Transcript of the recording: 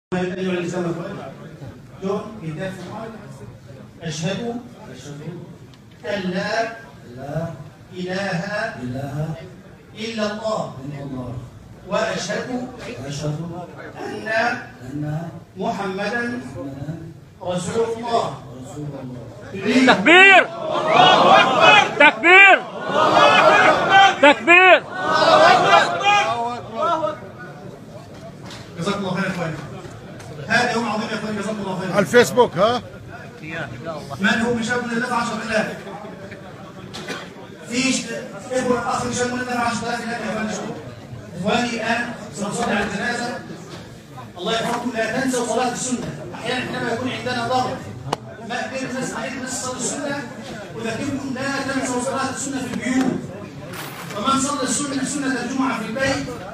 أيها الإسلام جون كتاب أشهد أن لا إله إلا الله وأشهد أن محمدا رسول الله. تكبير تكبير تكبير. جزاكم الله خير يا اخواني. هذا يوم عظيم يا اخواني، جزاكم الله خير. على الفيسبوك ها؟ من هو من شاب من الناس 10,000؟ في اخوه اخ من شاب من الناس 10,000 يا اخواني. اخواني الان سنصلي على الجنازه. الله يرحمكم، لا تنسوا صلاه السنه. احيانا حينما يكون عندنا ضرر ما بين الناس عليكم الناس تصلي السنه، اذكركم لا تنسوا صلاه السنه في البيوت. ومن صلى السنه سنه الجمعه في البيت